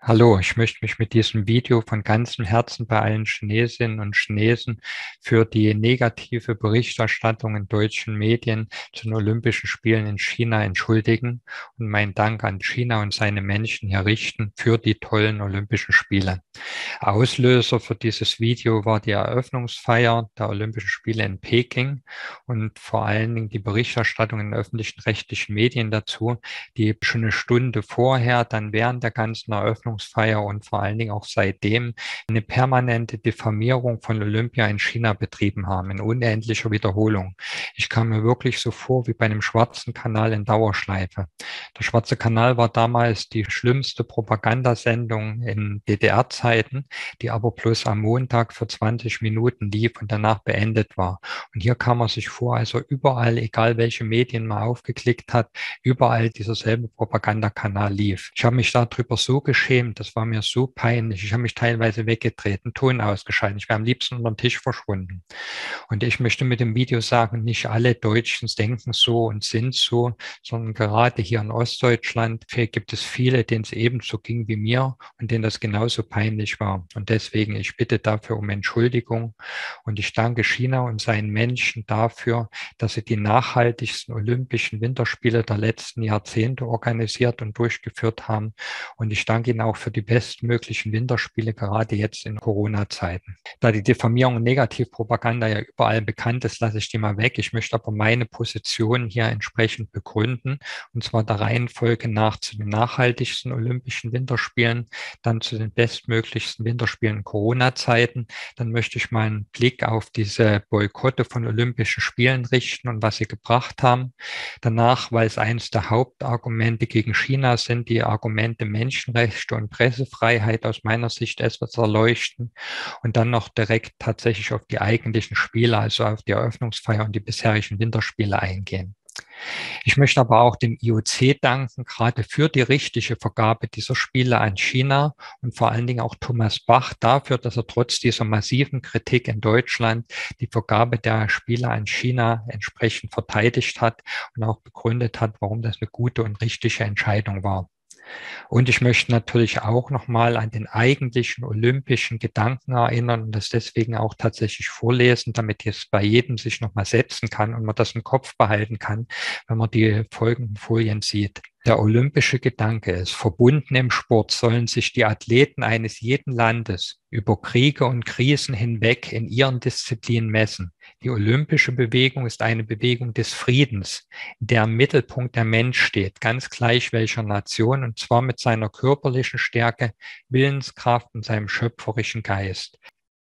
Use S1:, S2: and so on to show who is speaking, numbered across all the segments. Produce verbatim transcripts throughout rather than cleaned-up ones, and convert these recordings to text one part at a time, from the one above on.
S1: Hallo, ich möchte mich mit diesem Video von ganzem Herzen bei allen Chinesinnen und Chinesen für die negative Berichterstattung in deutschen Medien zu den Olympischen Spielen in China entschuldigen und meinen Dank an China und seine Menschen hier richten für die tollen Olympischen Spiele. Auslöser für dieses Video war die Eröffnungsfeier der Olympischen Spiele in Peking und vor allen Dingen die Berichterstattung in öffentlichen rechtlichen Medien dazu, die schon eine Stunde vorher, dann während der ganzen Eröffnungsfeier und vor allen Dingen auch seitdem eine permanente Diffamierung von Olympia in China betrieben haben, in unendlicher Wiederholung. Ich kam mir wirklich so vor wie bei einem schwarzen Kanal in Dauerschleife. Der Schwarze Kanal war damals die schlimmste Propagandasendung in D D R-Zeiten, die aber bloß am Montag für zwanzig Minuten lief und danach beendet war. Und hier kam man sich vor, also überall, egal welche Medien man aufgeklickt hat, überall dieser selbe Propagandakanal lief. Ich habe mich darüber so geschämt, das war mir so peinlich. Ich habe mich teilweise weggedreht, einen Ton ausgeschaltet. Ich wäre am liebsten unter den Tisch verschwunden. Und ich möchte mit dem Video sagen, nicht alle Deutschen denken so und sind so, sondern gerade hier in Ostdeutschland gibt es viele, denen es ebenso ging wie mir und denen das genauso peinlich war. Und deswegen, ich bitte dafür um Entschuldigung und ich danke China und seinen Menschen dafür, dass sie die nachhaltigsten Olympischen Winterspiele der letzten Jahrzehnte organisiert und durchgeführt haben. Und ich danke Ihnen auch für die bestmöglichen Winterspiele, gerade jetzt in Corona-Zeiten. Da die Diffamierung und Negativpropaganda ja überall bekannt ist, lasse ich die mal weg. Ich möchte aber meine Position hier entsprechend begründen, und zwar der Reihenfolge nach zu den nachhaltigsten Olympischen Winterspielen, dann zu den bestmöglichsten Winterspielen in Corona-Zeiten. Dann möchte ich mal einen Blick auf diese Boykotte von Olympischen Spielen richten und was sie gebracht haben. Danach, weil es eines der Hauptargumente gegen China sind, die Argumente Menschenrechte und Pressefreiheit aus meiner Sicht etwas erleuchten und dann noch direkt tatsächlich auf die eigentlichen Spiele, also auf die Eröffnungsfeier und die bisherigen Winterspiele eingehen. Ich möchte aber auch dem I O C danken, gerade für die richtige Vergabe dieser Spiele an China und vor allen Dingen auch Thomas Bach dafür, dass er trotz dieser massiven Kritik in Deutschland die Vergabe der Spiele an China entsprechend verteidigt hat und auch begründet hat, warum das eine gute und richtige Entscheidung war. Und ich möchte natürlich auch nochmal an den eigentlichen olympischen Gedanken erinnern und das deswegen auch tatsächlich vorlesen, damit es bei jedem sich nochmal setzen kann und man das im Kopf behalten kann, wenn man die folgenden Folien sieht. Der olympische Gedanke ist, verbunden im Sport sollen sich die Athleten eines jeden Landes über Kriege und Krisen hinweg in ihren Disziplinen messen. Die olympische Bewegung ist eine Bewegung des Friedens, in der im Mittelpunkt der Mensch steht, ganz gleich welcher Nation, und zwar mit seiner körperlichen Stärke, Willenskraft und seinem schöpferischen Geist.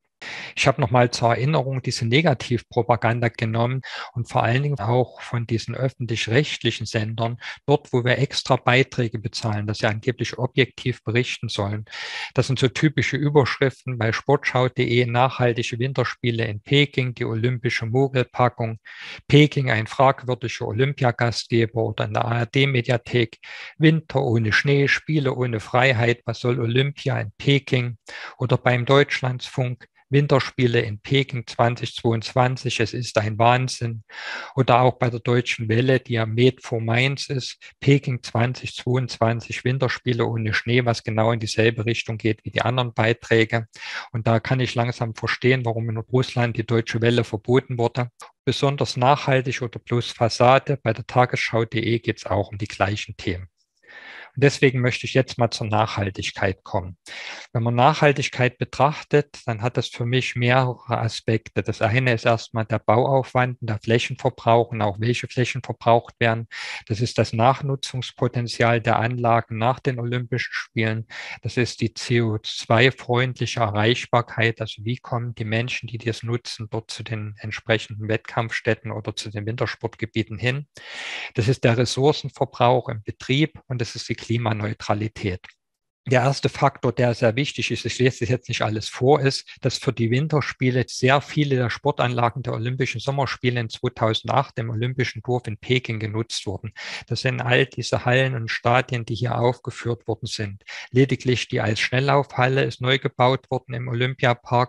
S1: Ich habe nochmal zur Erinnerung diese Negativpropaganda genommen und vor allen Dingen auch von diesen öffentlich-rechtlichen Sendern, dort, wo wir extra Beiträge bezahlen, dass sie angeblich objektiv berichten sollen. Das sind so typische Überschriften bei sportschau punkt de, nachhaltige Winterspiele in Peking, die olympische Mogelpackung, Peking ein fragwürdiger Olympiagastgeber, oder in der A R D-Mediathek, Winter ohne Schnee, Spiele ohne Freiheit, was soll Olympia in Peking, oder beim Deutschlandfunk, Winterspiele in Peking zweitausendzweiundzwanzig, es ist ein Wahnsinn. Oder auch bei der Deutschen Welle, die ja Made for Mainz ist, Peking zweitausendzweiundzwanzig, Winterspiele ohne Schnee, was genau in dieselbe Richtung geht wie die anderen Beiträge. Und da kann ich langsam verstehen, warum in Russland die Deutsche Welle verboten wurde. Besonders nachhaltig oder bloß Fassade, bei der Tagesschau punkt de geht es auch um die gleichen Themen. Und deswegen möchte ich jetzt mal zur Nachhaltigkeit kommen. Wenn man Nachhaltigkeit betrachtet, dann hat das für mich mehrere Aspekte. Das eine ist erstmal der Bauaufwand, der Flächenverbrauch und auch welche Flächen verbraucht werden. Das ist das Nachnutzungspotenzial der Anlagen nach den Olympischen Spielen. Das ist die C O zwei freundliche Erreichbarkeit. Also wie kommen die Menschen, die das nutzen, dort zu den entsprechenden Wettkampfstätten oder zu den Wintersportgebieten hin. Das ist der Ressourcenverbrauch im Betrieb und das ist die Klimaneutralität. Der erste Faktor, der sehr wichtig ist, ich lese das jetzt nicht alles vor, ist, dass für die Winterspiele sehr viele der Sportanlagen der Olympischen Sommerspiele in zweitausendacht im Olympischen Dorf in Peking genutzt wurden. Das sind all diese Hallen und Stadien, die hier aufgeführt worden sind. Lediglich die als Schnelllaufhalle ist neu gebaut worden im Olympiapark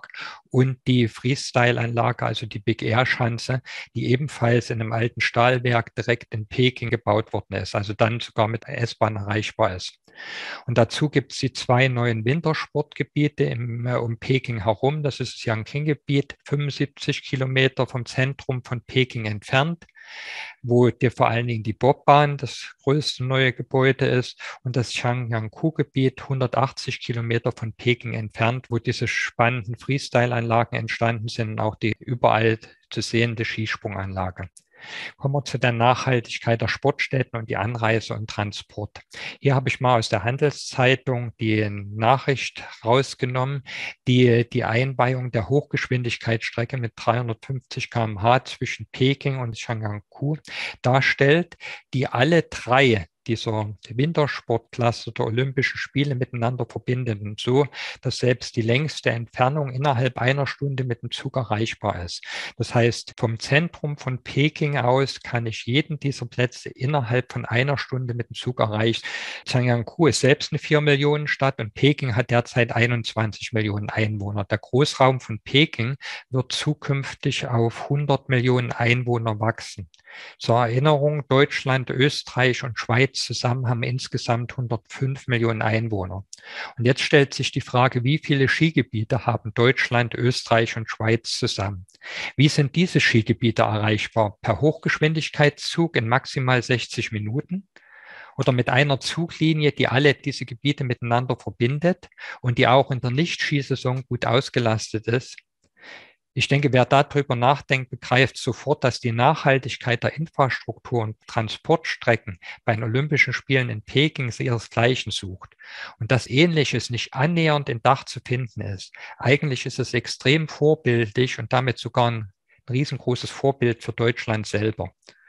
S1: und die Freestyle-Anlage, also die Big Air-Schanze, die ebenfalls in einem alten Stahlwerk direkt in Peking gebaut worden ist, also dann sogar mit der S-Bahn erreichbar ist. Und dazu gibt es die zwei neuen Wintersportgebiete im, äh, um Peking herum. Das ist das Yangqing-Gebiet, fünfundsiebzig Kilometer vom Zentrum von Peking entfernt, wo dir vor allen Dingen die Bobbahn das größte neue Gebäude ist, und das Zhangjiakou-Gebiet, hundertachtzig Kilometer von Peking entfernt, wo diese spannenden Freestyle-Anlagen entstanden sind und auch die überall zu sehende Skisprunganlage. Kommen wir zu der Nachhaltigkeit der Sportstätten und die Anreise und Transport. Hier habe ich mal aus der Handelszeitung die Nachricht rausgenommen, die die Einweihung der Hochgeschwindigkeitsstrecke mit dreihundertfünfzig Kilometer pro Stunde zwischen Peking und Zhangjiakou darstellt, die alle drei dieser Wintersportklasse der Olympischen Spiele miteinander verbindet, und so, dass selbst die längste Entfernung innerhalb einer Stunde mit dem Zug erreichbar ist. Das heißt, vom Zentrum von Peking aus kann ich jeden dieser Plätze innerhalb von einer Stunde mit dem Zug erreichen. Zhangjiakou ist selbst eine vier Millionen Stadt und Peking hat derzeit einundzwanzig Millionen Einwohner. Der Großraum von Peking wird zukünftig auf hundert Millionen Einwohner wachsen. Zur Erinnerung, Deutschland, Österreich und Schweiz zusammen haben insgesamt hundertfünf Millionen Einwohner. Und jetzt stellt sich die Frage, wie viele Skigebiete haben Deutschland, Österreich und Schweiz zusammen? Wie sind diese Skigebiete erreichbar? Per Hochgeschwindigkeitszug in maximal sechzig Minuten? Oder mit einer Zuglinie, die alle diese Gebiete miteinander verbindet und die auch in der Nicht-Skisaison gut ausgelastet ist? Ich denke, wer darüber nachdenkt, begreift sofort, dass die Nachhaltigkeit der Infrastruktur und Transportstrecken bei den Olympischen Spielen in Peking ihresgleichen sucht. Und dass Ähnliches nicht annähernd in Dach zu finden ist. Eigentlich ist es extrem vorbildlich und damit sogar ein riesengroßes Vorbild für Deutschland selber.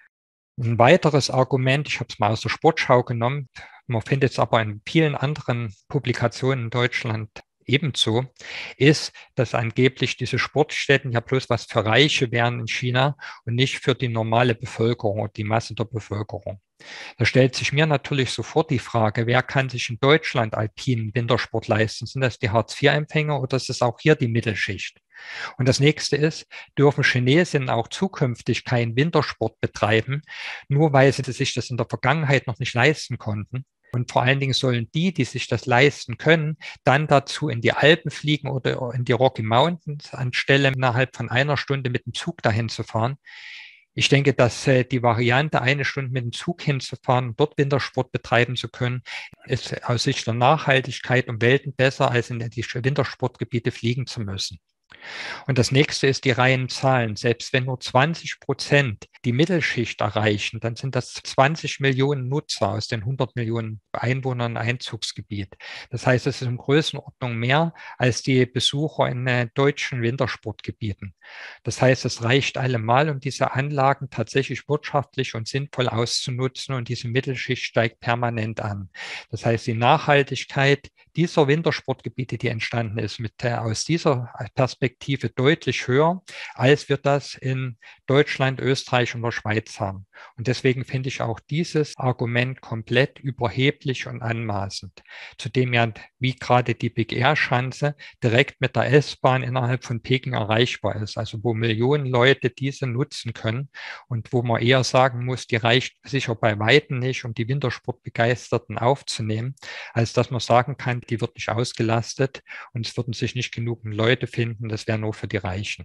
S1: Ein weiteres Argument, ich habe es mal aus der Sportschau genommen, man findet es aber in vielen anderen Publikationen in Deutschland ebenso, ist, dass angeblich diese Sportstätten ja bloß was für Reiche wären in China und nicht für die normale Bevölkerung und die Masse der Bevölkerung. Da stellt sich mir natürlich sofort die Frage, wer kann sich in Deutschland alpinen Wintersport leisten? Sind das die Hartz vier Empfänger oder ist es auch hier die Mittelschicht? Und das nächste ist, dürfen Chinesen auch zukünftig keinen Wintersport betreiben, nur weil sie sich das in der Vergangenheit noch nicht leisten konnten? Und vor allen Dingen sollen die, die sich das leisten können, dann dazu in die Alpen fliegen oder in die Rocky Mountains, anstelle innerhalb von einer Stunde mit dem Zug dahin zu fahren. Ich denke, dass äh, die Variante, eine Stunde mit dem Zug hinzufahren und dort Wintersport betreiben zu können, ist aus Sicht der Nachhaltigkeit um Welten besser, als in die Wintersportgebiete fliegen zu müssen. Und das nächste ist die reinen Zahlen. Selbst wenn nur zwanzig Prozent die Mittelschicht erreichen, dann sind das zwanzig Millionen Nutzer aus den hundert Millionen Einwohnern im Einzugsgebiet. Das heißt, es ist in Größenordnung mehr als die Besucher in äh, deutschen Wintersportgebieten. Das heißt, es reicht allemal, um diese Anlagen tatsächlich wirtschaftlich und sinnvoll auszunutzen, und diese Mittelschicht steigt permanent an. Das heißt, die Nachhaltigkeit dieser Wintersportgebiete, die entstanden ist, mit der, aus dieser Perspektive deutlich höher, als wir das in Deutschland, Österreich und der Schweiz haben. Und deswegen finde ich auch dieses Argument komplett überheblich und anmaßend. Zudem ja, wie gerade die Big Air-Schanze direkt mit der S-Bahn innerhalb von Peking erreichbar ist, also wo Millionen Leute diese nutzen können und wo man eher sagen muss, die reicht sicher bei Weitem nicht, um die Wintersportbegeisterten aufzunehmen, als dass man sagen kann, die wird nicht ausgelastet und es würden sich nicht genug Leute finden, das wäre nur für die Reichen.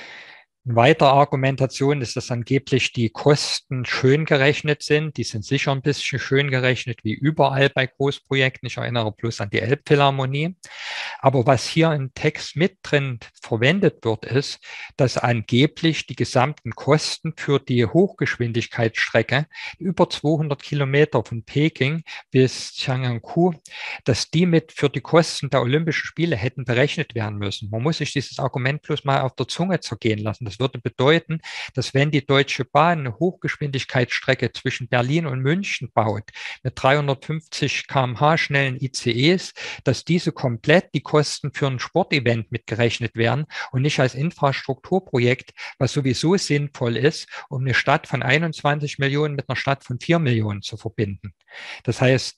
S1: Eine weitere Argumentation ist, dass angeblich die Kosten schön gerechnet sind. Die sind sicher ein bisschen schön gerechnet, wie überall bei Großprojekten. Ich erinnere bloß an die Elbphilharmonie. Aber was hier im Text mit drin verwendet wird, ist, dass angeblich die gesamten Kosten für die Hochgeschwindigkeitsstrecke über zweihundert Kilometer von Peking bis Zhangjiakou, dass die mit für die Kosten der Olympischen Spiele hätten berechnet werden müssen. Man muss sich dieses Argument bloß mal auf der Zunge zergehen lassen. Das würde bedeuten, dass wenn die Deutsche Bahn eine Hochgeschwindigkeitsstrecke zwischen Berlin und München baut, mit dreihundertfünfzig Kilometer pro Stunde schnellen I C Es, dass diese komplett die Kosten für ein Sportevent mitgerechnet werden und nicht als Infrastrukturprojekt, was sowieso sinnvoll ist, um eine Stadt von einundzwanzig Millionen mit einer Stadt von vier Millionen zu verbinden. Das heißt,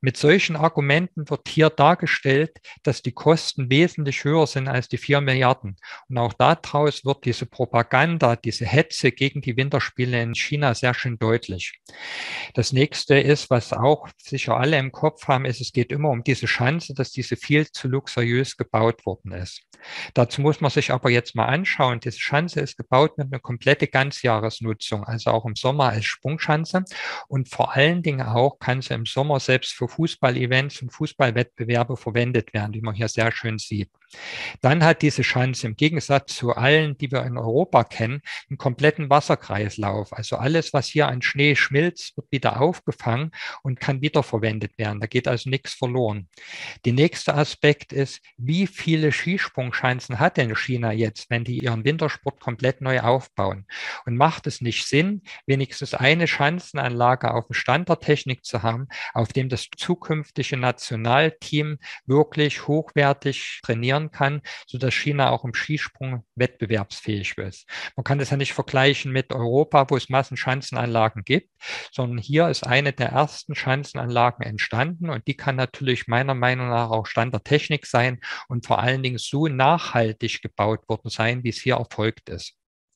S1: Mit solchen Argumenten wird hier dargestellt, dass die Kosten wesentlich höher sind als die vier Milliarden. Und auch daraus wird diese Propaganda, diese Hetze gegen die Winterspiele in China sehr schön deutlich. Das nächste ist, was auch sicher alle im Kopf haben, ist, es geht immer um diese Schanze, dass diese viel zu luxuriös gebaut worden ist. Dazu muss man sich aber jetzt mal anschauen, diese Schanze ist gebaut mit einer komplette Ganzjahresnutzung, also auch im Sommer als Sprungschanze und vor allen Dingen auch kann sie im Sommer selbst für Fußball-Events und Fußballwettbewerbe verwendet werden, wie man hier sehr schön sieht. Dann hat diese Schanze im Gegensatz zu allen, die wir in Europa kennen, einen kompletten Wasserkreislauf. Also alles, was hier an Schnee schmilzt, wird wieder aufgefangen und kann wiederverwendet werden. Da geht also nichts verloren. Der nächste Aspekt ist, wie viele Skisprungschanzen hat denn China jetzt, wenn die ihren Wintersport komplett neu aufbauen? Und macht es nicht Sinn, wenigstens eine Schanzenanlage auf dem Stand der Technik zu haben, auf dem das zukünftige Nationalteam wirklich hochwertig trainieren kann, sodass China auch im Skisprung wettbewerbsfähig ist. Man kann das ja nicht vergleichen mit Europa, wo es Massenschanzenanlagen gibt, sondern hier ist eine der ersten Schanzenanlagen entstanden und die kann natürlich meiner Meinung nach auch Stand der Technik sein und vor allen Dingen so nachhaltig gebaut worden sein, wie es hier erfolgt ist.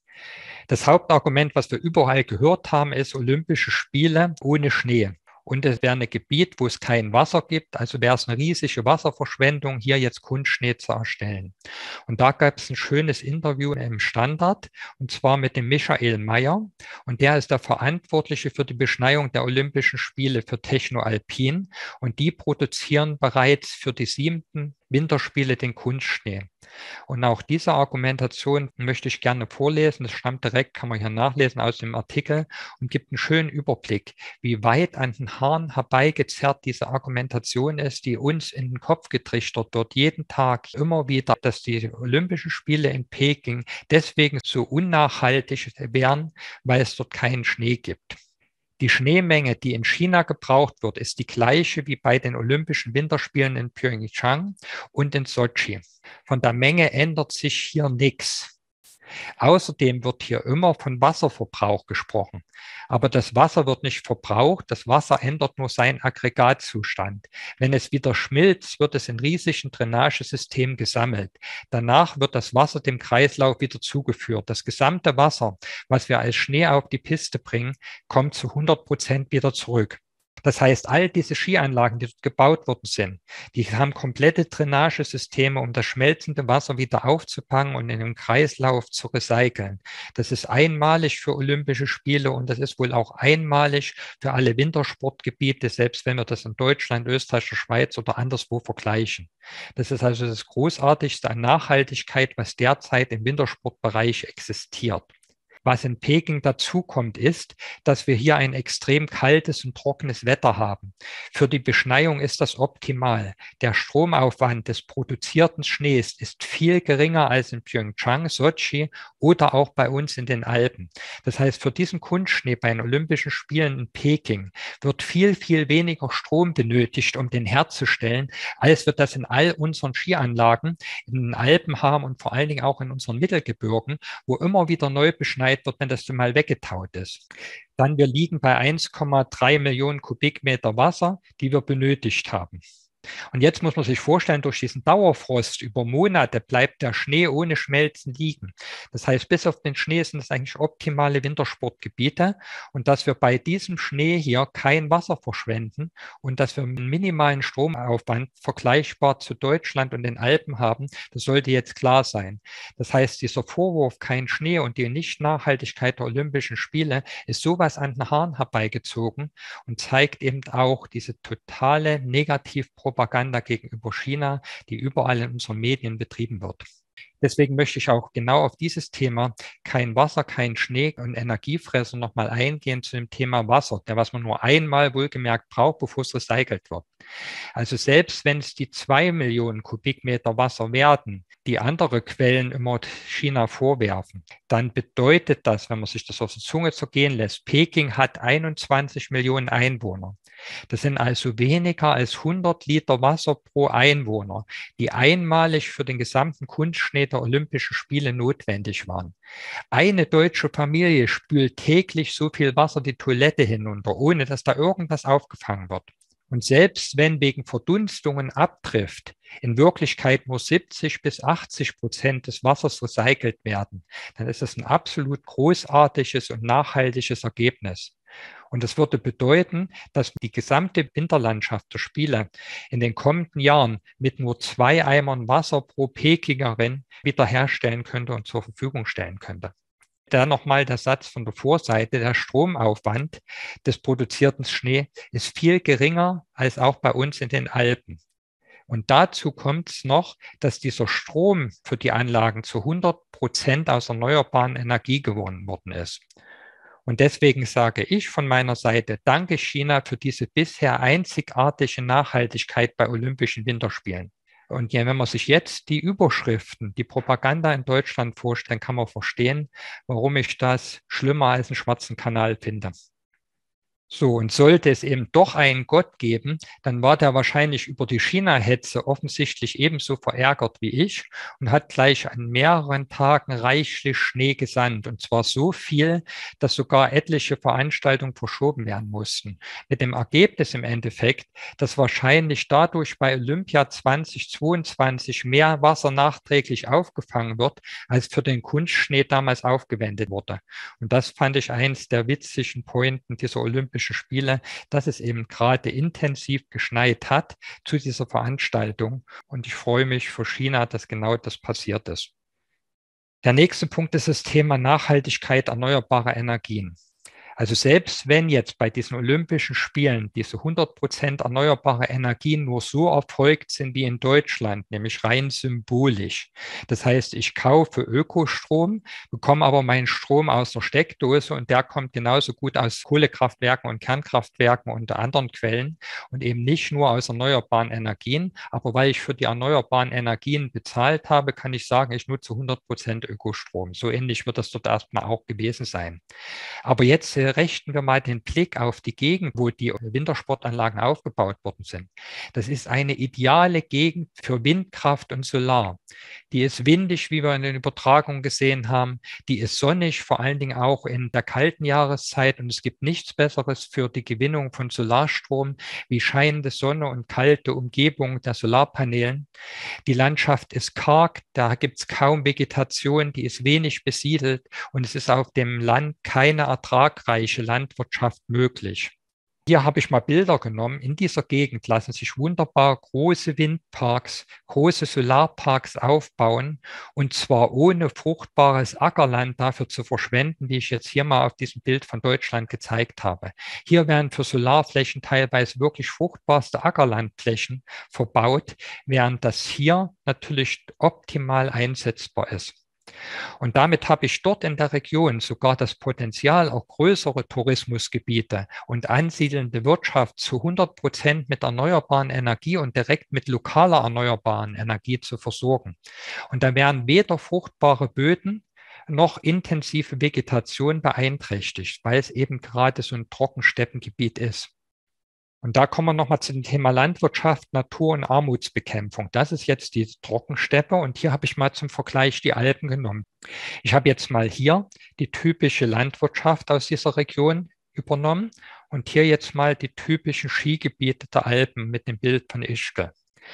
S1: Das Hauptargument, was wir überall gehört haben, ist Olympische Spiele ohne Schnee. Und es wäre ein Gebiet, wo es kein Wasser gibt, also wäre es eine riesige Wasserverschwendung, hier jetzt Kunstschnee zu erstellen. Und da gab es ein schönes Interview im Standard, und zwar mit dem Michael Mayer. Und der ist der Verantwortliche für die Beschneiung der Olympischen Spiele für Techno Alpin. Und die produzieren bereits für die siebten Winterspiele den Kunstschnee. Und auch diese Argumentation möchte ich gerne vorlesen. Das stammt direkt, kann man hier nachlesen aus dem Artikel und gibt einen schönen Überblick, wie weit an den Haaren herbeigezerrt diese Argumentation ist, die uns in den Kopf getrichtert wird, jeden Tag immer wieder, dass die Olympischen Spiele in Peking deswegen so unnachhaltig wären, weil es dort keinen Schnee gibt. Die Schneemenge, die in China gebraucht wird, ist die gleiche wie bei den Olympischen Winterspielen in Pyeongchang und in Sochi. Von der Menge ändert sich hier nichts. Außerdem wird hier immer von Wasserverbrauch gesprochen. Aber das Wasser wird nicht verbraucht, das Wasser ändert nur seinen Aggregatzustand. Wenn es wieder schmilzt, wird es in riesigen Drainagesystemen gesammelt. Danach wird das Wasser dem Kreislauf wieder zugeführt. Das gesamte Wasser, was wir als Schnee auf die Piste bringen, kommt zu hundert Prozent wieder zurück. Das heißt, all diese Skianlagen, die dort gebaut worden sind, die haben komplette Drainagesysteme, um das schmelzende Wasser wieder aufzufangen und in den Kreislauf zu recyceln. Das ist einmalig für Olympische Spiele und das ist wohl auch einmalig für alle Wintersportgebiete, selbst wenn wir das in Deutschland, Österreich, der Schweiz oder anderswo vergleichen. Das ist also das Großartigste an Nachhaltigkeit, was derzeit im Wintersportbereich existiert. Was in Peking dazukommt, ist, dass wir hier ein extrem kaltes und trockenes Wetter haben. Für die Beschneiung ist das optimal. Der Stromaufwand des produzierten Schnees ist viel geringer als in Pyeongchang, Sochi oder auch bei uns in den Alpen. Das heißt, für diesen Kunstschnee bei den Olympischen Spielen in Peking wird viel, viel weniger Strom benötigt, um den herzustellen, als wir das in all unseren Skianlagen in den Alpen haben und vor allen Dingen auch in unseren Mittelgebirgen, wo immer wieder neu beschneit wird, wenn das mal weggetaut ist. Dann wir liegen bei eins Komma drei Millionen Kubikmeter Wasser, die wir benötigt haben. Und jetzt muss man sich vorstellen, durch diesen Dauerfrost über Monate bleibt der Schnee ohne Schmelzen liegen. Das heißt, bis auf den Schnee sind es eigentlich optimale Wintersportgebiete und dass wir bei diesem Schnee hier kein Wasser verschwenden und dass wir einen minimalen Stromaufwand vergleichbar zu Deutschland und den Alpen haben, das sollte jetzt klar sein. Das heißt, dieser Vorwurf, kein Schnee und die Nichtnachhaltigkeit der Olympischen Spiele ist sowas an den Haaren herbeigezogen und zeigt eben auch diese totale Negativpropaganda Propaganda gegenüber China, die überall in unseren Medien betrieben wird. Deswegen möchte ich auch genau auf dieses Thema kein Wasser, kein Schnee und Energiefresser nochmal eingehen zu dem Thema Wasser, der was man nur einmal wohlgemerkt braucht, bevor es recycelt wird. Also selbst wenn es die zwei Millionen Kubikmeter Wasser werden, die andere Quellen immer China vorwerfen, dann bedeutet das, wenn man sich das auf die Zunge zergehen lässt, Peking hat einundzwanzig Millionen Einwohner. Das sind also weniger als hundert Liter Wasser pro Einwohner, die einmalig für den gesamten Kunstschnee der Olympischen Spiele notwendig waren. Eine deutsche Familie spült täglich so viel Wasser die Toilette hinunter, ohne dass da irgendwas aufgefangen wird. Und selbst wenn wegen Verdunstungen abtrifft, in Wirklichkeit nur siebzig bis achtzig Prozent des Wassers recycelt werden, dann ist das ein absolut großartiges und nachhaltiges Ergebnis. Und das würde bedeuten, dass die gesamte Winterlandschaft der Spiele in den kommenden Jahren mit nur zwei Eimern Wasser pro Pekingerin wiederherstellen könnte und zur Verfügung stellen könnte. Da nochmal der Satz von der Vorseite: Der Stromaufwand des produzierten Schnee ist viel geringer als auch bei uns in den Alpen. Und dazu kommt es noch, dass dieser Strom für die Anlagen zu hundert Prozent aus erneuerbaren Energie gewonnen worden ist. Und deswegen sage ich von meiner Seite, danke China für diese bisher einzigartige Nachhaltigkeit bei Olympischen Winterspielen. Und ja, wenn man sich jetzt die Überschriften, die Propaganda in Deutschland vorstellt, kann man verstehen, warum ich das schlimmer als einen schwarzen Kanal finde. So, und sollte es eben doch einen Gott geben, dann war der wahrscheinlich über die China-Hetze offensichtlich ebenso verärgert wie ich und hat gleich an mehreren Tagen reichlich Schnee gesandt. Und zwar so viel, dass sogar etliche Veranstaltungen verschoben werden mussten. Mit dem Ergebnis im Endeffekt, dass wahrscheinlich dadurch bei Olympia zweitausendzweiundzwanzig mehr Wasser nachträglich aufgefangen wird, als für den Kunstschnee damals aufgewendet wurde. Und das fand ich eins der witzigen Pointen dieser Olympischen Spiele, dass es eben gerade intensiv geschneit hat zu dieser Veranstaltung. Und ich freue mich für China, dass genau das passiert ist. Der nächste Punkt ist das Thema Nachhaltigkeit erneuerbarer Energien. Also selbst wenn jetzt bei diesen Olympischen Spielen diese hundert Prozent erneuerbare Energien nur so erfolgt sind wie in Deutschland, nämlich rein symbolisch. Das heißt, ich kaufe Ökostrom, bekomme aber meinen Strom aus der Steckdose und der kommt genauso gut aus Kohlekraftwerken und Kernkraftwerken und anderen Quellen und eben nicht nur aus erneuerbaren Energien. Aber weil ich für die erneuerbaren Energien bezahlt habe, kann ich sagen, ich nutze hundert Prozent Ökostrom. So ähnlich wird das dort erstmal auch gewesen sein. Aber jetzt äh, richten wir mal den Blick auf die Gegend, wo die Wintersportanlagen aufgebaut worden sind. Das ist eine ideale Gegend für Windkraft und Solar. Die ist windig, wie wir in den Übertragungen gesehen haben. Die ist sonnig, vor allen Dingen auch in der kalten Jahreszeit. Und es gibt nichts Besseres für die Gewinnung von Solarstrom wie scheinende Sonne und kalte Umgebung der Solarpanelen. Die Landschaft ist karg, da gibt es kaum Vegetation, die ist wenig besiedelt und es ist auf dem Land keine ertragreiche Landwirtschaft möglich. Hier habe ich mal Bilder genommen. In dieser Gegend lassen sich wunderbar große Windparks, große Solarparks aufbauen und zwar ohne fruchtbares Ackerland dafür zu verschwenden, wie ich jetzt hier mal auf diesem Bild von Deutschland gezeigt habe. Hier werden für Solarflächen teilweise wirklich fruchtbarste Ackerlandflächen verbaut, während das hier natürlich optimal einsetzbar ist. Und damit habe ich dort in der Region sogar das Potenzial, auch größere Tourismusgebiete und ansiedelnde Wirtschaft zu hundert Prozent mit erneuerbaren Energie und direkt mit lokaler erneuerbaren Energie zu versorgen. Und da werden weder fruchtbare Böden noch intensive Vegetation beeinträchtigt, weil es eben gerade so ein Trockensteppengebiet ist. Und da kommen wir nochmal zu dem Thema Landwirtschaft, Natur- und Armutsbekämpfung. Das ist jetzt die Trockensteppe und hier habe ich mal zum Vergleich die Alpen genommen. Ich habe jetzt mal hier die typische Landwirtschaft aus dieser Region übernommen und hier jetzt mal die typischen Skigebiete der Alpen mit dem Bild von Ischgl.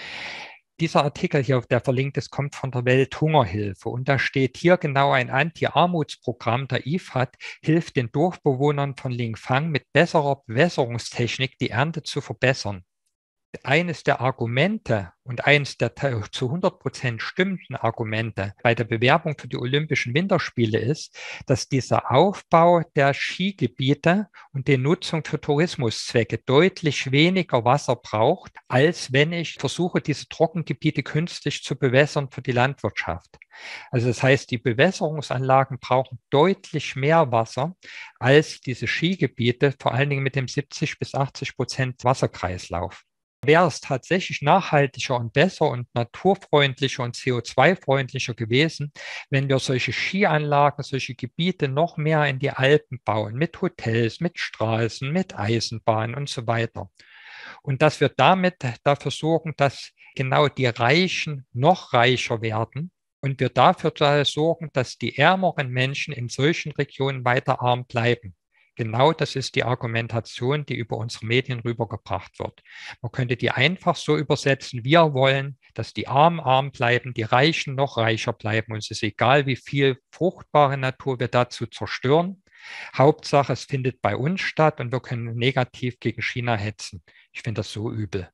S1: Dieser Artikel hier, der verlinkt ist, kommt von der Welthungerhilfe und da steht hier genau ein Anti-Armutsprogramm der I F A D, hilft den Dorfbewohnern von Lingfang mit besserer Bewässerungstechnik die Ernte zu verbessern. Eines der Argumente und eines der zu hundert Prozent stimmenden Argumente bei der Bewerbung für die Olympischen Winterspiele ist, dass dieser Aufbau der Skigebiete und die Nutzung für Tourismuszwecke deutlich weniger Wasser braucht, als wenn ich versuche, diese Trockengebiete künstlich zu bewässern für die Landwirtschaft. Also das heißt, die Bewässerungsanlagen brauchen deutlich mehr Wasser als diese Skigebiete, vor allen Dingen mit dem siebzig bis achtzig Prozent Wasserkreislauf. Wäre es tatsächlich nachhaltiger und besser und naturfreundlicher und C O zwei freundlicher gewesen, wenn wir solche Skianlagen, solche Gebiete noch mehr in die Alpen bauen, mit Hotels, mit Straßen, mit Eisenbahnen und so weiter. Und dass wir damit dafür sorgen, dass genau die Reichen noch reicher werden und wir dafür sorgen, dass die ärmeren Menschen in solchen Regionen weiter arm bleiben. Genau das ist die Argumentation, die über unsere Medien rübergebracht wird. Man könnte die einfach so übersetzen: Wir wollen, dass die Armen arm bleiben, die Reichen noch reicher bleiben. Uns ist egal, wie viel fruchtbare Natur wir dazu zerstören. Hauptsache, es findet bei uns statt und wir können negativ gegen China hetzen. Ich finde das so übel.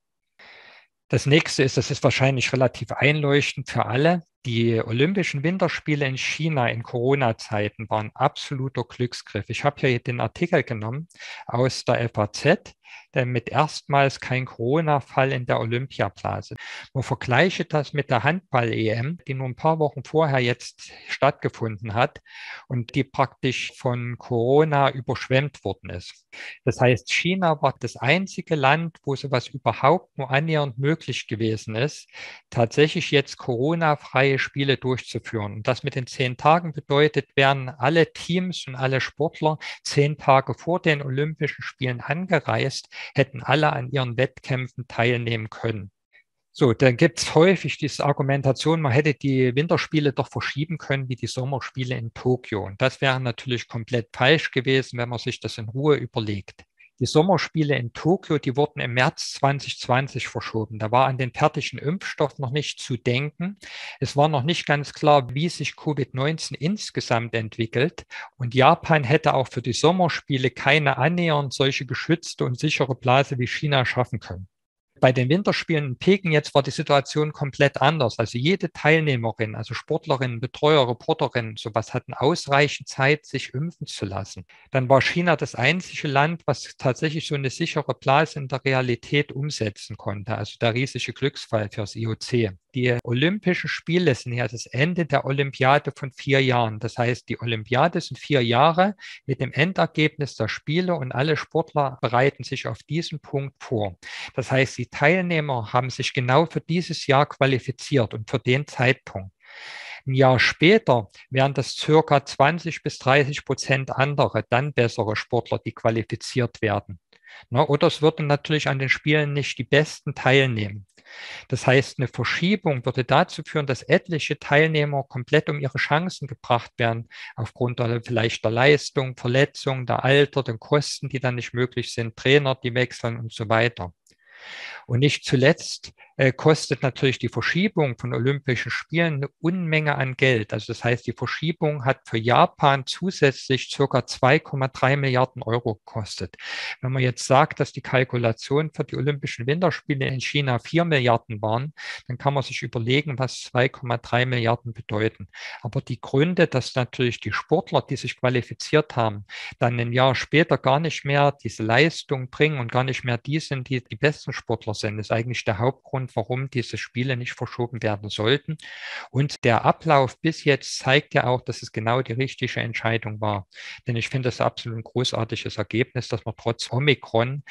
S1: Das nächste ist, das ist wahrscheinlich relativ einleuchtend für alle. Die Olympischen Winterspiele in China in Corona-Zeiten waren absoluter Glücksgriff. Ich habe hier den Artikel genommen aus der F A Z, der mit erstmals kein Corona-Fall in der Olympiablase. Man vergleiche das mit der Handball-E M, die nur ein paar Wochen vorher jetzt stattgefunden hat und die praktisch von Corona überschwemmt worden ist. Das heißt, China war das einzige Land, wo sowas überhaupt nur annähernd möglich gewesen ist, tatsächlich jetzt Corona-freie Spiele durchzuführen. Und das mit den zehn Tagen bedeutet, wären alle Teams und alle Sportler zehn Tage vor den Olympischen Spielen angereist, hätten alle an ihren Wettkämpfen teilnehmen können. So, dann gibt es häufig diese Argumentation, man hätte die Winterspiele doch verschieben können wie die Sommerspiele in Tokio. Und das wäre natürlich komplett falsch gewesen, wenn man sich das in Ruhe überlegt. Die Sommerspiele in Tokio, die wurden im März zwanzig zwanzig verschoben. Da war an den fertigen Impfstoff noch nicht zu denken. Es war noch nicht ganz klar, wie sich Covid neunzehn insgesamt entwickelt. Und Japan hätte auch für die Sommerspiele keine annähernd solche geschützte und sichere Blase wie China schaffen können. Bei den Winterspielen in Peking jetzt war die Situation komplett anders. Also jede Teilnehmerin, also Sportlerinnen, Betreuer, Reporterinnen, sowas hatten ausreichend Zeit, sich impfen zu lassen. Dann war China das einzige Land, was tatsächlich so eine sichere Blase in der Realität umsetzen konnte. Also der riesige Glücksfall fürs I O C. Die Olympischen Spiele sind ja das Ende der Olympiade von vier Jahren. Das heißt, die Olympiade sind vier Jahre mit dem Endergebnis der Spiele und alle Sportler bereiten sich auf diesen Punkt vor. Das heißt, die Teilnehmer haben sich genau für dieses Jahr qualifiziert und für den Zeitpunkt. Ein Jahr später wären das circa zwanzig bis dreißig Prozent andere, dann bessere Sportler, die qualifiziert werden. Oder es würden natürlich an den Spielen nicht die Besten teilnehmen. Das heißt, eine Verschiebung würde dazu führen, dass etliche Teilnehmer komplett um ihre Chancen gebracht werden, aufgrund der vielleicht der Leistung, Verletzung, der Alter, den Kosten, die dann nicht möglich sind, Trainer, die wechseln und so weiter. Und nicht zuletzt äh, kostet natürlich die Verschiebung von Olympischen Spielen eine Unmenge an Geld. Also das heißt, die Verschiebung hat für Japan zusätzlich circa zwei Komma drei Milliarden Euro gekostet. Wenn man jetzt sagt, dass die Kalkulation für die Olympischen Winterspiele in China vier Milliarden waren, dann kann man sich überlegen, was zwei Komma drei Milliarden bedeuten. Aber die Gründe, dass natürlich die Sportler, die sich qualifiziert haben, dann ein Jahr später gar nicht mehr diese Leistung bringen und gar nicht mehr die sind, die die besten Sportler sind, ist eigentlich der Hauptgrund, warum diese Spiele nicht verschoben werden sollten. Und der Ablauf bis jetzt zeigt ja auch, dass es genau die richtige Entscheidung war. Denn ich finde das absolut ein großartiges Ergebnis, dass man trotz Omikron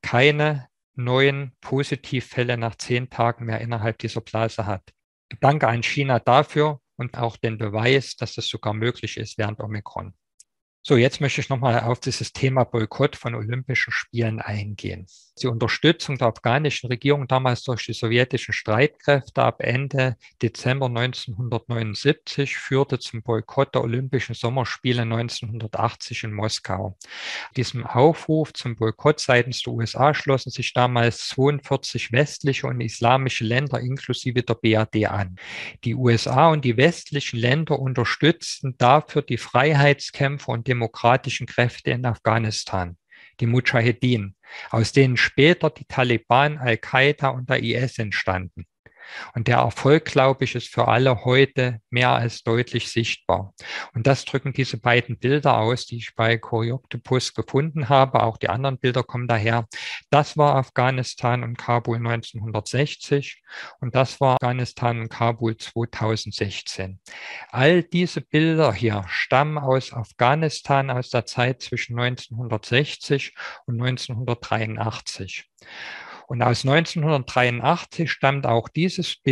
S1: keine neuen Positivfälle nach zehn Tagen mehr innerhalb dieser Blase hat. Danke an China dafür und auch den Beweis, dass das sogar möglich ist während Omikron. So, jetzt möchte ich nochmal auf dieses Thema Boykott von Olympischen Spielen eingehen. Die Unterstützung der afghanischen Regierung damals durch die sowjetischen Streitkräfte ab Ende Dezember neunzehnhundertneunundsiebzig führte zum Boykott der Olympischen Sommerspiele neunzehnhundertachtzig in Moskau. Diesem Aufruf zum Boykott seitens der U S A schlossen sich damals zweiundvierzig westliche und islamische Länder inklusive der B R D an. Die U S A und die westlichen Länder unterstützten dafür die Freiheitskämpfer und demokratischen Kräfte in Afghanistan, die Mujahedin, aus denen später die Taliban, Al-Qaida und der I S entstanden. Und der Erfolg, glaube ich, ist für alle heute mehr als deutlich sichtbar. Und das drücken diese beiden Bilder aus, die ich bei Corioktopus gefunden habe. Auch die anderen Bilder kommen daher. Das war Afghanistan und Kabul neunzehnhundertsechzig und das war Afghanistan und Kabul zweitausendsechzehn. All diese Bilder hier stammen aus Afghanistan aus der Zeit zwischen neunzehnhundertsechzig und neunzehnhundertdreiundachtzig. Und aus neunzehnhundertdreiundachtzig stammt auch dieses Bild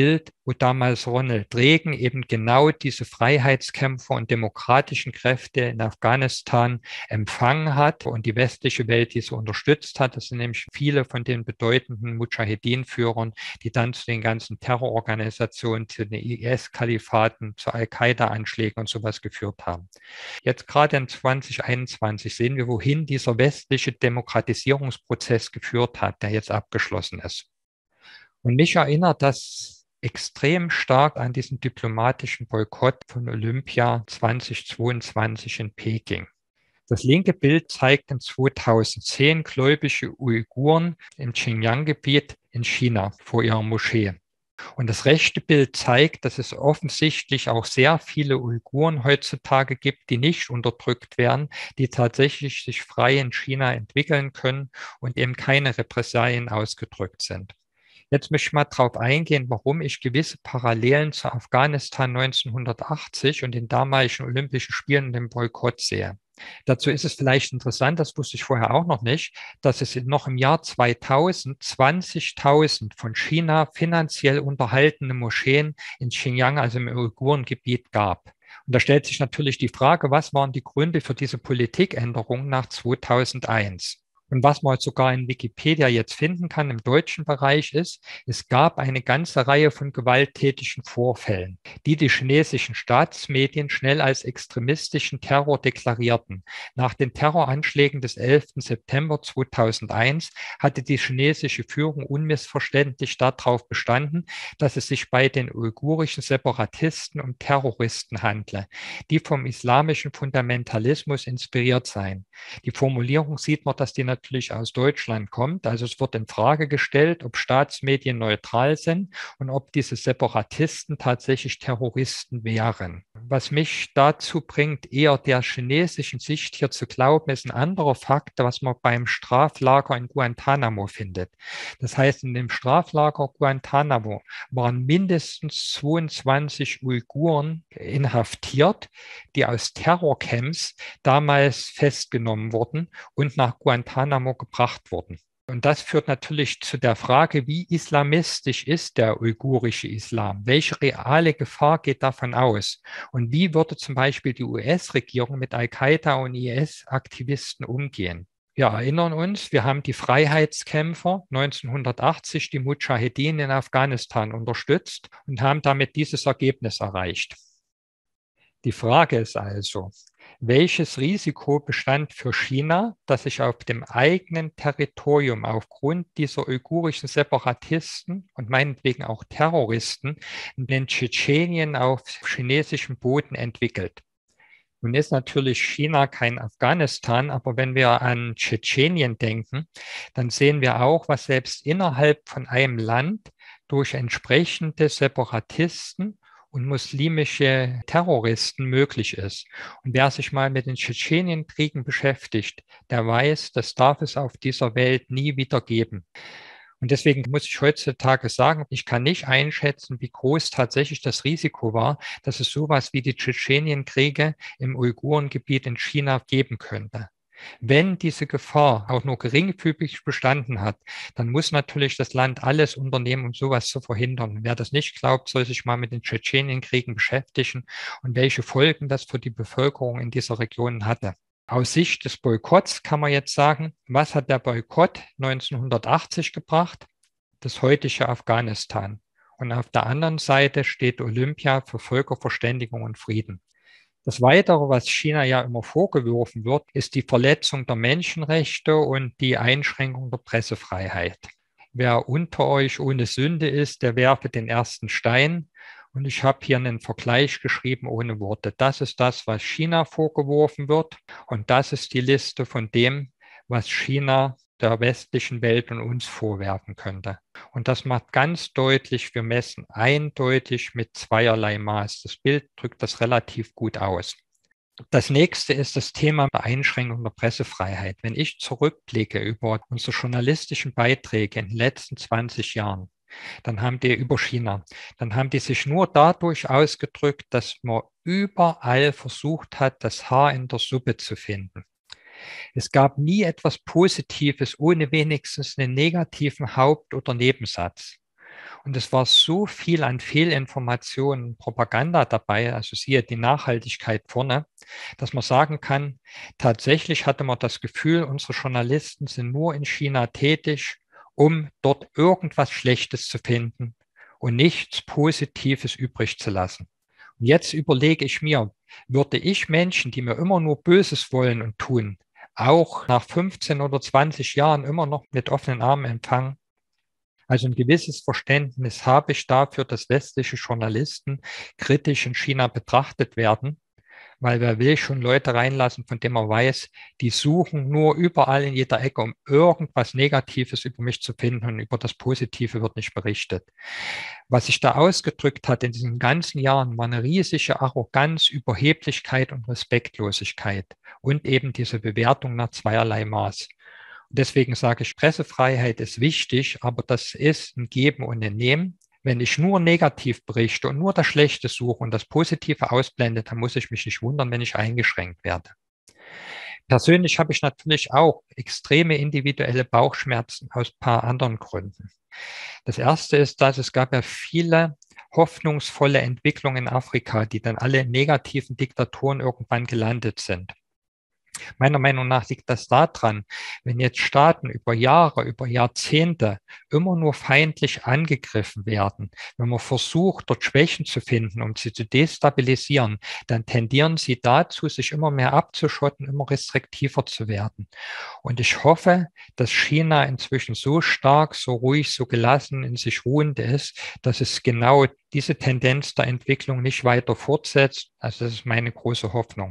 S1: wo damals Ronald Reagan eben genau diese Freiheitskämpfer und demokratischen Kräfte in Afghanistan empfangen hat und die westliche Welt diese unterstützt hat. Das sind nämlich viele von den bedeutenden Mujahedin-Führern, die dann zu den ganzen Terrororganisationen, zu den I S-Kalifaten, zu Al-Qaida-Anschlägen und sowas geführt haben. Jetzt gerade in zwanzig einundzwanzig sehen wir, wohin dieser westliche Demokratisierungsprozess geführt hat, der jetzt abgeschlossen ist. Und mich erinnert das extrem stark an diesen diplomatischen Boykott von Olympia zweitausendzweiundzwanzig in Peking. Das linke Bild zeigt in zweitausendzehn gläubige Uiguren im Xinjiang-Gebiet in China vor ihrer Moschee. Und das rechte Bild zeigt, dass es offensichtlich auch sehr viele Uiguren heutzutage gibt, die nicht unterdrückt werden, die tatsächlich sich frei in China entwickeln können und eben keine Repressalien ausgedrückt sind. Jetzt möchte ich mal darauf eingehen, warum ich gewisse Parallelen zu Afghanistan neunzehnhundertachtzig und den damaligen Olympischen Spielen und dem Boykott sehe. Dazu ist es vielleicht interessant, das wusste ich vorher auch noch nicht, dass es noch im Jahr zweitausend zwanzigtausend von China finanziell unterhaltene Moscheen in Xinjiang, also im Uigurengebiet, gab. Und da stellt sich natürlich die Frage, was waren die Gründe für diese Politikänderung nach zweitausendeins? Und was man sogar in Wikipedia jetzt finden kann im deutschen Bereich ist, es gab eine ganze Reihe von gewalttätigen Vorfällen, die die chinesischen Staatsmedien schnell als extremistischen Terror deklarierten. Nach den Terroranschlägen des elften September zweitausendeins hatte die chinesische Führung unmissverständlich darauf bestanden, dass es sich bei den uigurischen Separatisten um Terroristen handle, die vom islamischen Fundamentalismus inspiriert seien. Die Formulierung sieht man, dass die natürlich aus Deutschland kommt. Also es wird in Frage gestellt, ob Staatsmedien neutral sind und ob diese Separatisten tatsächlich Terroristen wären. Was mich dazu bringt, eher der chinesischen Sicht hier zu glauben, ist ein anderer Fakt, was man beim Straflager in Guantanamo findet. Das heißt, in dem Straflager Guantanamo waren mindestens zweiundzwanzig Uiguren inhaftiert, die aus Terrorcamps damals festgenommen wurden und nach Guantanamo gebracht wurden. Und das führt natürlich zu der Frage, wie islamistisch ist der uigurische Islam? Welche reale Gefahr geht davon aus? Und wie würde zum Beispiel die U S-Regierung mit Al-Qaida und I S-Aktivisten umgehen? Wir erinnern uns, wir haben die Freiheitskämpfer neunzehnhundertachtzig, die Mujahedin in Afghanistan unterstützt und haben damit dieses Ergebnis erreicht. Die Frage ist also, welches Risiko bestand für China, dass sich auf dem eigenen Territorium aufgrund dieser uigurischen Separatisten und meinetwegen auch Terroristen in Tschetschenien auf chinesischem Boden entwickelt? Nun ist natürlich China kein Afghanistan, aber wenn wir an Tschetschenien denken, dann sehen wir auch, was selbst innerhalb von einem Land durch entsprechende Separatisten und muslimische Terroristen möglich ist. Und wer sich mal mit den Tschetschenienkriegen beschäftigt, der weiß, das darf es auf dieser Welt nie wieder geben. Und deswegen muss ich heutzutage sagen, ich kann nicht einschätzen, wie groß tatsächlich das Risiko war, dass es sowas wie die Tschetschenienkriege im Uigurengebiet in China geben könnte. Wenn diese Gefahr auch nur geringfügig bestanden hat, dann muss natürlich das Land alles unternehmen, um sowas zu verhindern. Wer das nicht glaubt, soll sich mal mit den Tschetschenienkriegen beschäftigen und welche Folgen das für die Bevölkerung in dieser Region hatte. Aus Sicht des Boykotts kann man jetzt sagen, was hat der Boykott neunzehnhundertachtzig gebracht? Das heutige Afghanistan. Und auf der anderen Seite steht Olympia für Völkerverständigung und Frieden. Das Weitere, was China ja immer vorgeworfen wird, ist die Verletzung der Menschenrechte und die Einschränkung der Pressefreiheit. Wer unter euch ohne Sünde ist, der werfe den ersten Stein. Und ich habe hier einen Vergleich geschrieben ohne Worte. Das ist das, was China vorgeworfen wird. Und das ist die Liste von dem, was China der westlichen Welt und uns vorwerfen könnte. Und das macht ganz deutlich, wir messen eindeutig mit zweierlei Maß. Das Bild drückt das relativ gut aus. Das nächste ist das Thema der Einschränkung der Pressefreiheit. Wenn ich zurückblicke über unsere journalistischen Beiträge in den letzten zwanzig Jahren, dann haben die über China, dann haben die sich nur dadurch ausgedrückt, dass man überall versucht hat, das Haar in der Suppe zu finden. Es gab nie etwas Positives ohne wenigstens einen negativen Haupt- oder Nebensatz. Und es war so viel an Fehlinformationen, Propaganda dabei, also siehe die Nachhaltigkeit vorne, dass man sagen kann, tatsächlich hatte man das Gefühl, unsere Journalisten sind nur in China tätig, um dort irgendwas Schlechtes zu finden und nichts Positives übrig zu lassen. Und jetzt überlege ich mir, würde ich Menschen, die mir immer nur Böses wollen und tun, auch nach fünfzehn oder zwanzig Jahren immer noch mit offenen Armen empfangen? Also ein gewisses Verständnis habe ich dafür, dass westliche Journalisten kritisch in China betrachtet werden, weil wer will schon Leute reinlassen, von denen man weiß, die suchen nur überall in jeder Ecke, um irgendwas Negatives über mich zu finden, und über das Positive wird nicht berichtet. Was sich da ausgedrückt hat in diesen ganzen Jahren, war eine riesige Arroganz, Überheblichkeit und Respektlosigkeit und eben diese Bewertung nach zweierlei Maß. Und deswegen sage ich, Pressefreiheit ist wichtig, aber das ist ein Geben und ein Nehmen. Wenn ich nur negativ berichte und nur das Schlechte suche und das Positive ausblende, dann muss ich mich nicht wundern, wenn ich eingeschränkt werde. Persönlich habe ich natürlich auch extreme individuelle Bauchschmerzen aus ein paar anderen Gründen. Das erste ist, dass es gab ja viele hoffnungsvolle Entwicklungen in Afrika, die dann alle in negativen Diktaturen irgendwann gelandet sind. Meiner Meinung nach liegt das daran, wenn jetzt Staaten über Jahre, über Jahrzehnte immer nur feindlich angegriffen werden, wenn man versucht, dort Schwächen zu finden, um sie zu destabilisieren, dann tendieren sie dazu, sich immer mehr abzuschotten, immer restriktiver zu werden. Und ich hoffe, dass China inzwischen so stark, so ruhig, so gelassen in sich ruhend ist, dass es genau diese Tendenz der Entwicklung nicht weiter fortsetzt. Also das ist meine große Hoffnung.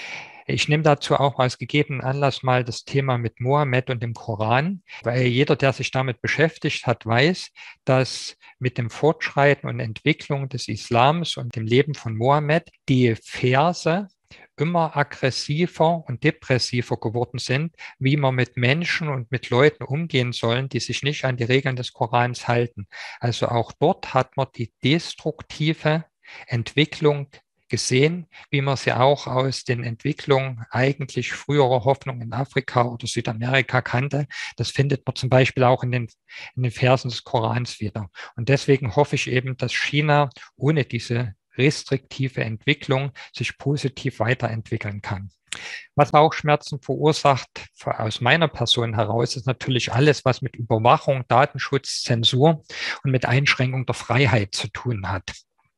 S1: Ich nehme dazu auch als gegebenen Anlass mal das Thema mit Mohammed und dem Koran, weil jeder, der sich damit beschäftigt hat, weiß, dass mit dem Fortschreiten und Entwicklung des Islams und dem Leben von Mohammed die Verse immer aggressiver und depressiver geworden sind, wie man mit Menschen und mit Leuten umgehen sollen, die sich nicht an die Regeln des Korans halten. Also auch dort hat man die destruktive Entwicklung gesehen, wie man sie auch aus den Entwicklungen eigentlich früherer Hoffnung in Afrika oder Südamerika kannte. Das findet man zum Beispiel auch in den, in den Versen des Korans wieder. Und deswegen hoffe ich eben, dass China ohne diese restriktive Entwicklung sich positiv weiterentwickeln kann. Was Bauchschmerzen verursacht, aus meiner Person heraus, ist natürlich alles, was mit Überwachung, Datenschutz, Zensur und mit Einschränkung der Freiheit zu tun hat.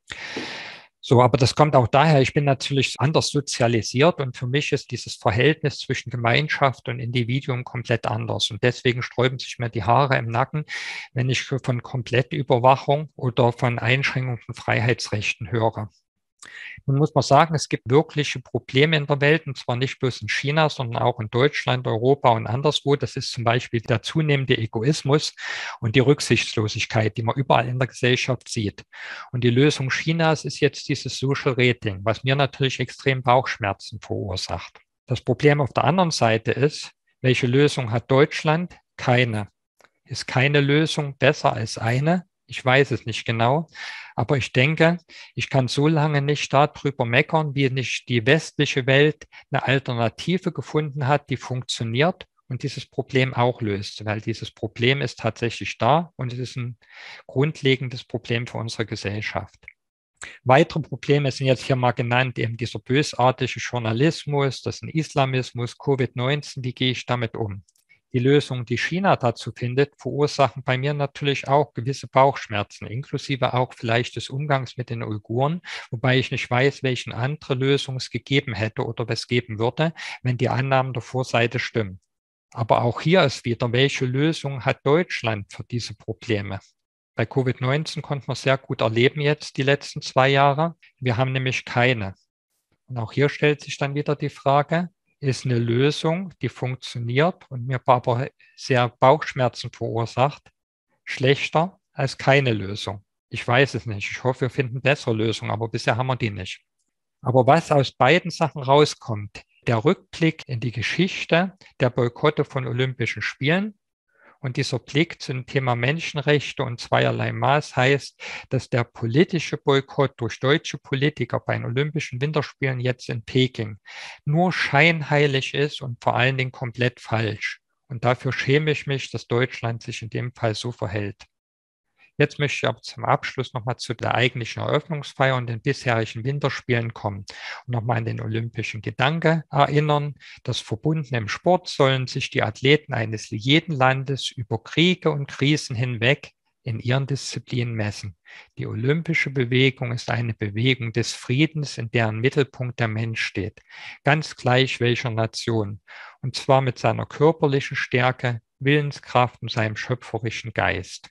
S1: So, aber das kommt auch daher, ich bin natürlich anders sozialisiert und für mich ist dieses Verhältnis zwischen Gemeinschaft und Individuum komplett anders. Und deswegen sträuben sich mir die Haare im Nacken, wenn ich von Komplettüberwachung oder von Einschränkung von Freiheitsrechten höre. Nun muss man sagen, es gibt wirkliche Probleme in der Welt, und zwar nicht bloß in China, sondern auch in Deutschland, Europa und anderswo. Das ist zum Beispiel der zunehmende Egoismus und die Rücksichtslosigkeit, die man überall in der Gesellschaft sieht. Und die Lösung Chinas ist jetzt dieses Social Rating, was mir natürlich extrem Bauchschmerzen verursacht. Das Problem auf der anderen Seite ist, welche Lösung hat Deutschland? Keine. Ist keine Lösung besser als eine? Ich weiß es nicht genau, aber ich denke, ich kann so lange nicht darüber meckern, wie nicht die westliche Welt eine Alternative gefunden hat, die funktioniert und dieses Problem auch löst, weil dieses Problem ist tatsächlich da und es ist ein grundlegendes Problem für unsere Gesellschaft. Weitere Probleme sind jetzt hier mal genannt, eben dieser bösartige Journalismus, das ist ein Islamismus, Covid neunzehn, wie gehe ich damit um? Die Lösung, die China dazu findet, verursachen bei mir natürlich auch gewisse Bauchschmerzen, inklusive auch vielleicht des Umgangs mit den Uiguren, wobei ich nicht weiß, welche andere Lösung es gegeben hätte oder was geben würde, wenn die Annahmen der Vorseite stimmen. Aber auch hier ist wieder, welche Lösung hat Deutschland für diese Probleme? Bei Covid neunzehn konnte man sehr gut erleben jetzt die letzten zwei Jahre. Wir haben nämlich keine. Und auch hier stellt sich dann wieder die Frage, ist eine Lösung, die funktioniert und mir aber sehr Bauchschmerzen verursacht, schlechter als keine Lösung? Ich weiß es nicht. Ich hoffe, wir finden bessere Lösungen, aber bisher haben wir die nicht. Aber was aus beiden Sachen rauskommt, der Rückblick in die Geschichte der Boykotte von Olympischen Spielen und dieser Blick zum Thema Menschenrechte und zweierlei Maß heißt, dass der politische Boykott durch deutsche Politiker bei den Olympischen Winterspielen jetzt in Peking nur scheinheilig ist und vor allen Dingen komplett falsch. Und dafür schäme ich mich, dass Deutschland sich in dem Fall so verhält. Jetzt möchte ich aber zum Abschluss nochmal zu der eigentlichen Eröffnungsfeier und den bisherigen Winterspielen kommen und nochmal an den olympischen Gedanke erinnern. Das Verbunden im Sport sollen sich die Athleten eines jeden Landes über Kriege und Krisen hinweg in ihren Disziplinen messen. Die olympische Bewegung ist eine Bewegung des Friedens, in deren Mittelpunkt der Mensch steht, ganz gleich welcher Nation, und zwar mit seiner körperlichen Stärke, Willenskraft und seinem schöpferischen Geist.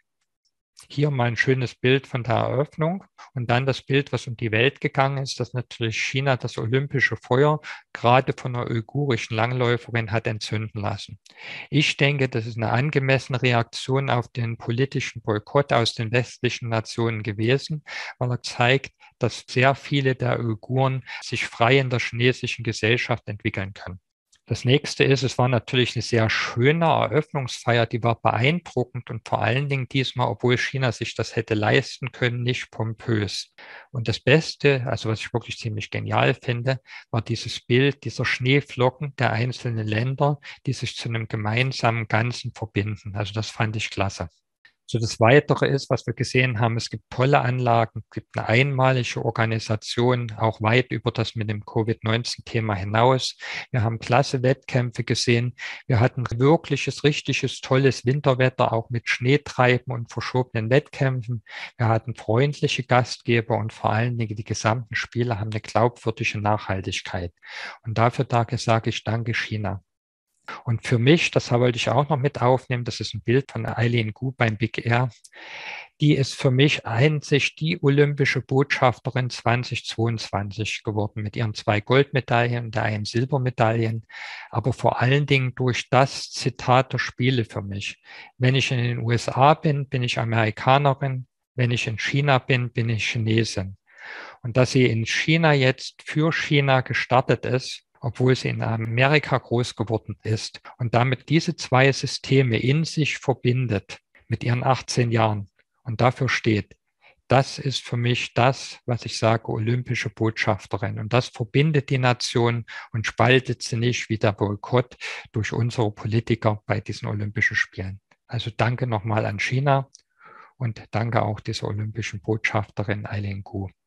S1: Hier mal ein schönes Bild von der Eröffnung und dann das Bild, was um die Welt gegangen ist, dass natürlich China das olympische Feuer gerade von einer uigurischen Langläuferin hat entzünden lassen. Ich denke, das ist eine angemessene Reaktion auf den politischen Boykott aus den westlichen Nationen gewesen, weil er zeigt, dass sehr viele der Uiguren sich frei in der chinesischen Gesellschaft entwickeln können. Das nächste ist, es war natürlich eine sehr schöne Eröffnungsfeier, die war beeindruckend und vor allen Dingen diesmal, obwohl China sich das hätte leisten können, nicht pompös. Und das Beste, also was ich wirklich ziemlich genial finde, war dieses Bild dieser Schneeflocken der einzelnen Länder, die sich zu einem gemeinsamen Ganzen verbinden. Also das fand ich klasse. So, das Weitere ist, was wir gesehen haben, es gibt tolle Anlagen, es gibt eine einmalige Organisation, auch weit über das mit dem Covid neunzehn Thema hinaus. Wir haben klasse Wettkämpfe gesehen. Wir hatten wirkliches, richtiges, tolles Winterwetter, auch mit Schneetreiben und verschobenen Wettkämpfen. Wir hatten freundliche Gastgeber und vor allen Dingen die gesamten Spiele haben eine glaubwürdige Nachhaltigkeit. Und dafür sage ich Danke, China. Und für mich, das wollte ich auch noch mit aufnehmen, das ist ein Bild von Eileen Gu beim Big Air. Die ist für mich einzig die olympische Botschafterin zweitausendzweiundzwanzig geworden mit ihren zwei Goldmedaillen und der einen Silbermedaillen, aber vor allen Dingen durch das Zitat der Spiele für mich. Wenn ich in den U S A bin, bin ich Amerikanerin. Wenn ich in China bin, bin ich Chinesin. Und dass sie in China jetzt für China gestartet ist, obwohl sie in Amerika groß geworden ist und damit diese zwei Systeme in sich verbindet mit ihren achtzehn Jahren und dafür steht, das ist für mich das, was ich sage, olympische Botschafterin. Und das verbindet die Nation und spaltet sie nicht wie der Boykott durch unsere Politiker bei diesen Olympischen Spielen. Also danke nochmal an China und danke auch dieser olympischen Botschafterin Eileen Gu.